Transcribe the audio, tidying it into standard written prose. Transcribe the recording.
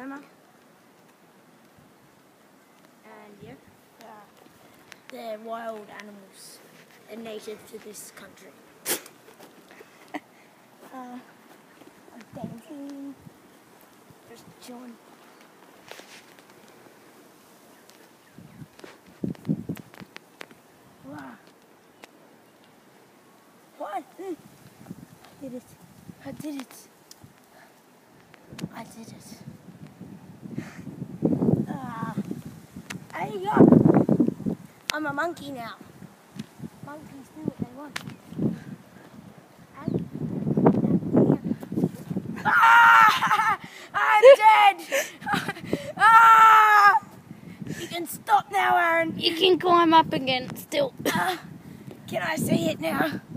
And yeah, they're wild animals and native to this country. I'm dancing, just chilling. Wow. What? I did it. I did it. I did it. There you go. I'm a monkey now. Monkeys do what they want. I'm dead! You can stop now, Aaron. You can climb up again still. Can I see it now?